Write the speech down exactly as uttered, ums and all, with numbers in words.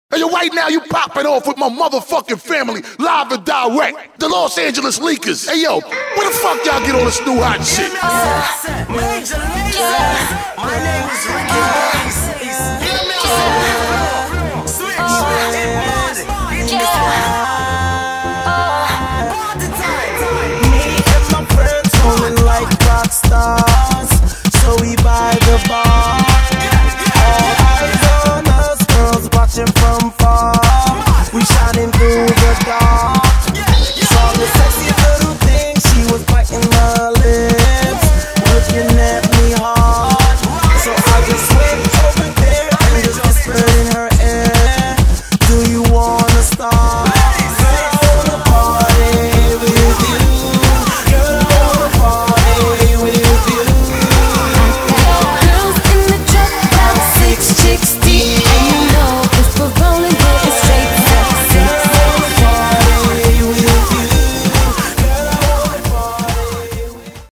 And yo, right now you popping off with my motherfucking family, live and direct. The Los Angeles Leakers. Hey yo, where the fuck y'all get all this new hot shit? Major Lazer. My name is Ricky.